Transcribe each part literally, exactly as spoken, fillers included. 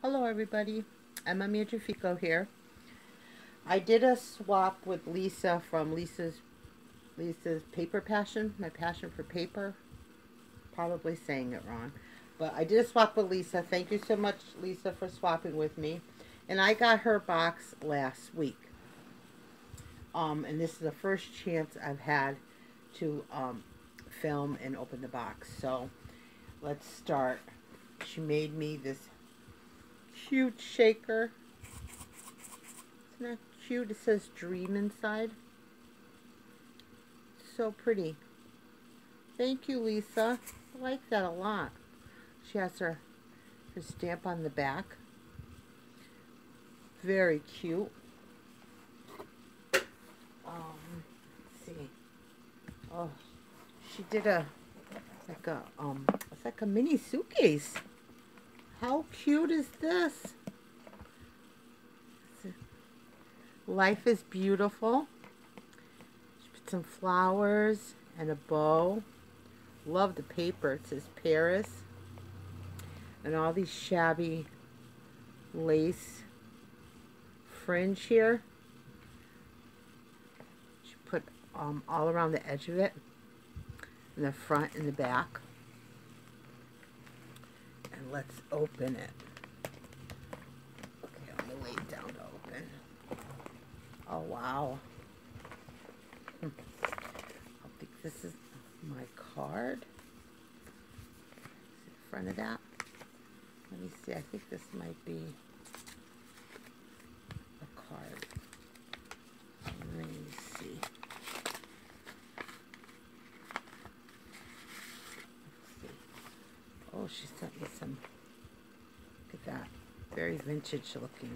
Hello everybody, Emma Miatrifico here. I did a swap with Lisa from Lisa's Lisa's Paper Passion, my passion for paper. Probably saying it wrong. But I did a swap with Lisa. Thank you so much, Lisa, for swapping with me. And I got her box last week. Um, and this is the first chance I've had to um, film and open the box. So let's start. She made me this cute shaker. Isn't that cute? It says dream inside. So pretty. Thank you, Lisa. I like that a lot. She has her, her stamp on the back. Very cute. Um, let's see. Oh, she did a like a um, it's like a mini suitcase. How cute is this? Life is beautiful. She put some flowers and a bow. Love the paper. It says Paris. And all these shabby lace fringe here. She put um, all around the edge of it. In the front and the back. And let's open it. Okay, I'm gonna lay it down to open. Oh wow. Hmm. I think this is my card. See the front of that? Let me see, I think this might be a card. Let me see. Oh, she sent me some, look at that, very vintage looking.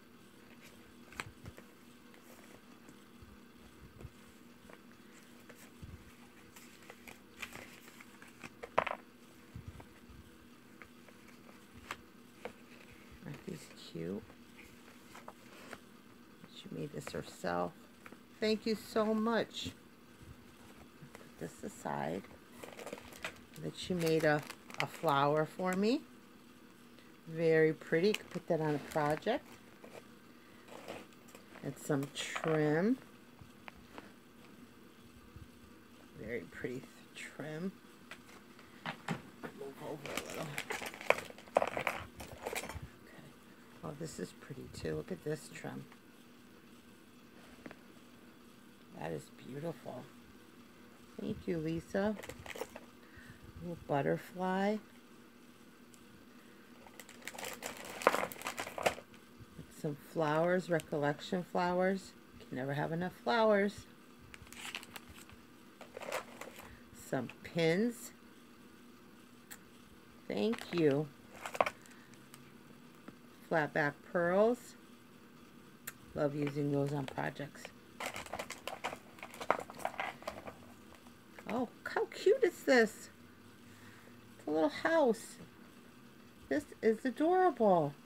Aren't these cute? She made this herself. Thank you so much. Put this aside. That she made a a flower for me. Very pretty. Could put that on a project. And some trim. Very pretty trim. Move over a little. Okay. Oh, this is pretty too. Look at this trim. That is beautiful. Thank you, Lisa. Little butterfly. With some flowers, recollection flowers. Can never have enough flowers. Some pins. Thank you. Flat back pearls. Love using those on projects. Oh, how cute is this? A little house. This is adorable.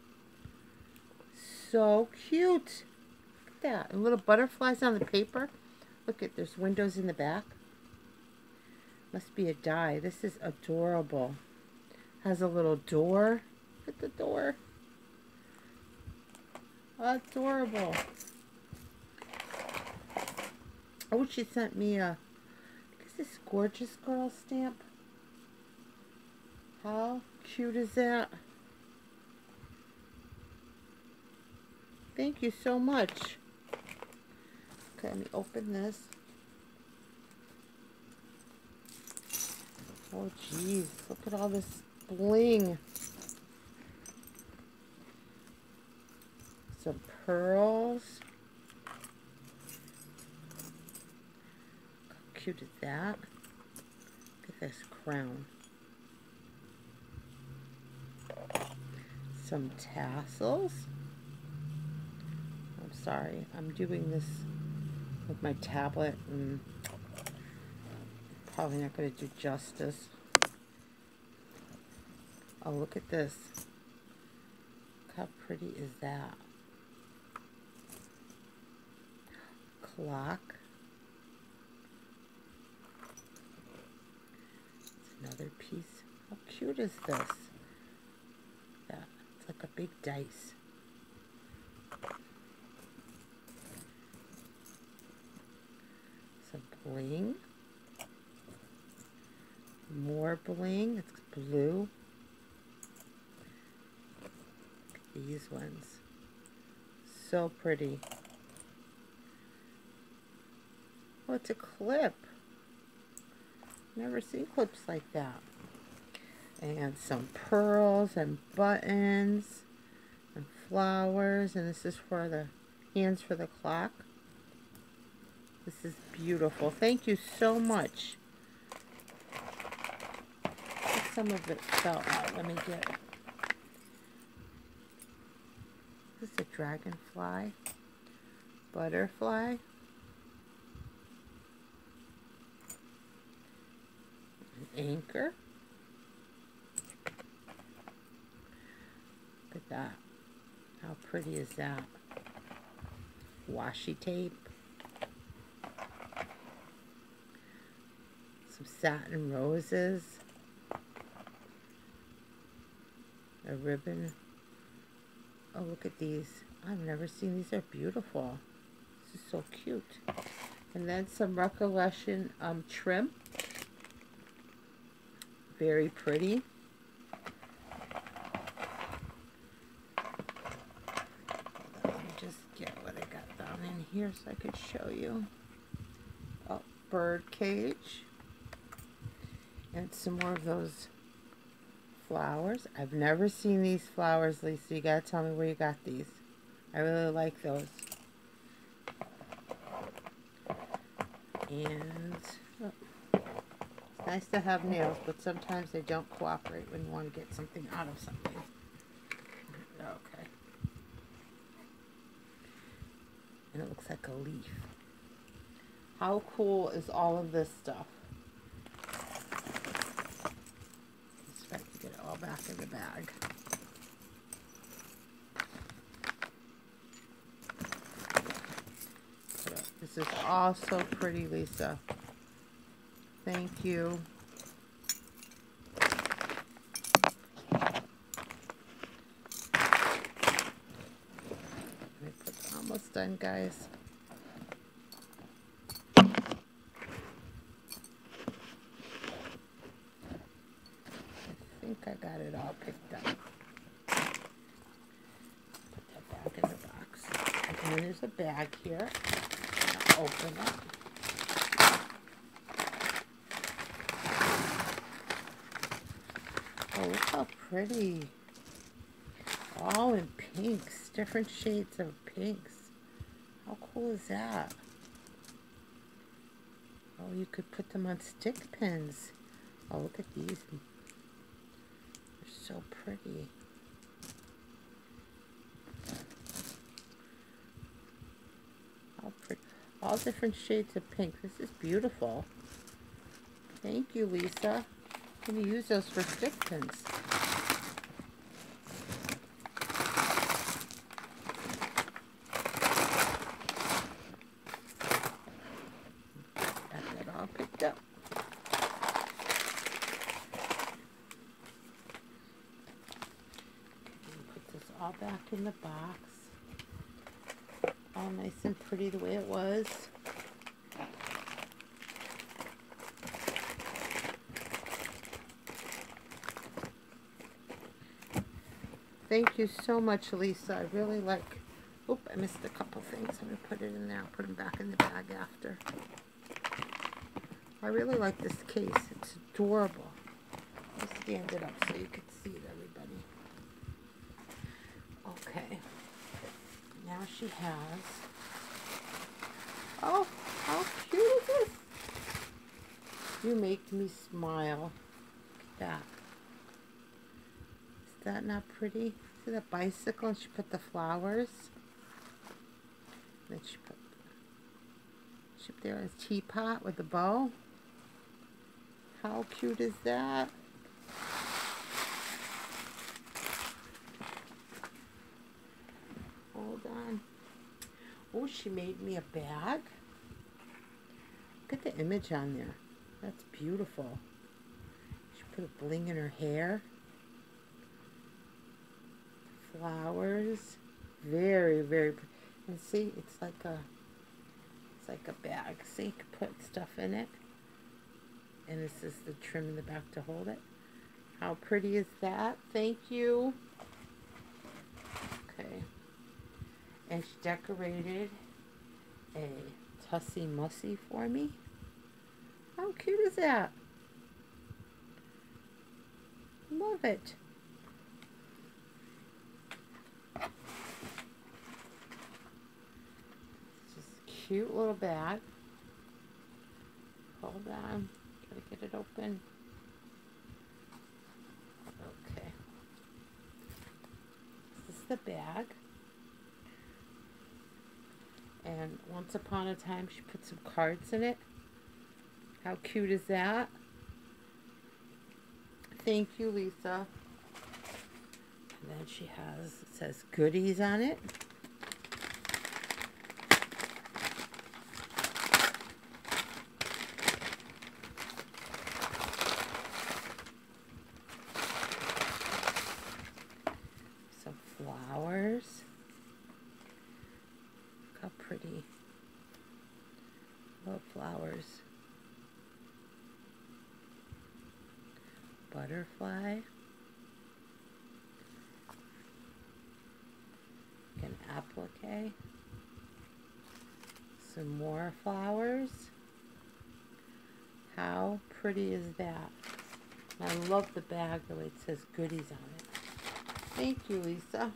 So cute. Look at that. And little butterflies on the paper. Look at, there's windows in the back. Must be a die. This is adorable. Has a little door. Look at the door. Adorable. Oh, she sent me a, is this Gorgeous Girl stamp? How cute is that? Thank you so much. Okay, let me open this. Oh, geez. Look at all this bling. Some pearls. How cute is that? Look at this crown. Some tassels. I'm sorry, I'm doing this with my tablet and probably not going to do justice. Oh, look at this. Look how pretty is that? Clock. It's another piece. How cute is this? Yeah, it's like like a big dice. Some bling. More bling. It's blue. These ones. So pretty. Oh, it's a clip. Never seen clips like that. And some pearls and buttons and flowers. And this is for the hands for the clock. This is beautiful. Thank you so much. Some of it fell out. Let me get it. This is a dragonfly. Butterfly. An anchor. Look at that. How pretty is that? Washi tape. Some satin roses. A ribbon. Oh, look at these. I've never seen these. Are beautiful. This is so cute. And then some recollection um, trim. Very pretty. Let me just get what I got down in here so I could show you. Oh, bird cage. And some more of those flowers. I've never seen these flowers, Lisa. You gotta tell me where you got these. I really like those. And oh, it's nice to have nails, but sometimes they don't cooperate when you want to get something out of something. Okay. And it looks like a leaf. How cool is all of this stuff? Get it all back in the bag. This is all so pretty, Lisa. Thank you. Almost done, guys. I think I got it all picked up. Put that back in the box. And then there's a bag here. I'll open it. Oh, look how pretty. All in pinks. Different shades of pinks. How cool is that? Oh, you could put them on stick pins. Oh, look at these. So pretty. How pretty. All different shades of pink. This is beautiful. Thank you, Lisa. I'm going to use those for stick pins. Got that all picked up. All back in the box. All nice and pretty the way it was. Thank you so much, Lisa. I really like... Oop, I missed a couple things. I'm going to put it in there. I'll put them back in the bag after. I really like this case. It's adorable. I'll stand it up so you can see it, everybody. Okay, now she has, oh, how cute is this? You make me smile. Look at that. Is that not pretty? See that bicycle? And she put the flowers. Then she put, she put there a teapot with a bow. How cute is that? Hold on. Oh, she made me a bag. Look at the image on there. That's beautiful. She put a bling in her hair. flowers. Very, very, and see, it's like a, it's like a bag. See, you can put stuff in it. And this is the trim in the back to hold it. How pretty is that? Thank you. Okay. And she decorated a Tussie Mussie for me. How cute is that? Love it. Just a cute little bag. Hold on. Gotta get it open. Okay. This is the bag. And once upon a time, she put some cards in it. How cute is that? Thank you, Lisa. And then she has, it says goodies on it. Some flowers. Look how pretty. Love flowers. Butterfly. An applique. Some more flowers. How pretty is that? I love the bag, the way it says goodies on it. Thank you, Lisa.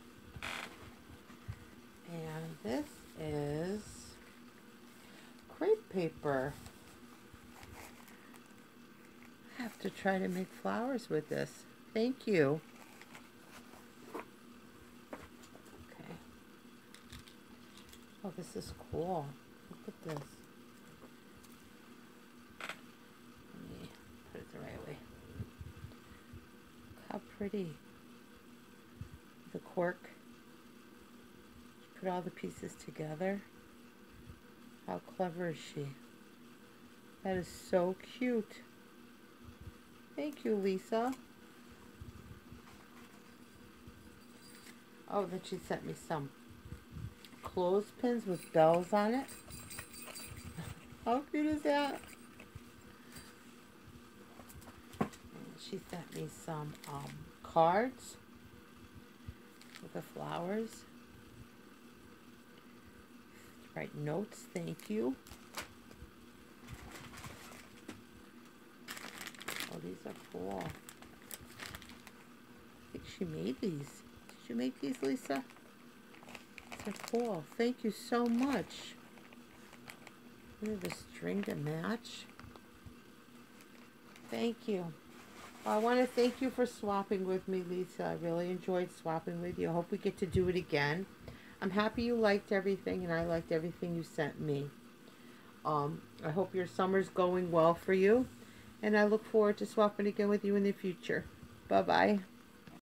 And this is crepe paper. I have to try to make flowers with this. Thank you. Okay. Oh, this is cool. Look at this. Let me put it the right way. Look how pretty. The cork. Put all the pieces together. How clever is she? That is so cute. Thank you, Lisa. Oh, then she sent me some clothespins with bells on it. How cute is that? And she sent me some um, cards with the flowers. Write notes, thank you. Oh, these are cool. I think she made these. Did you make these, Lisa? These are cool. Thank you so much. Look at the string to match. Thank you. Well, I want to thank you for swapping with me, Lisa. I really enjoyed swapping with you. I hope we get to do it again. I'm happy you liked everything, and I liked everything you sent me. Um, I hope your summer's going well for you. And I look forward to swapping again with you in the future. Bye-bye.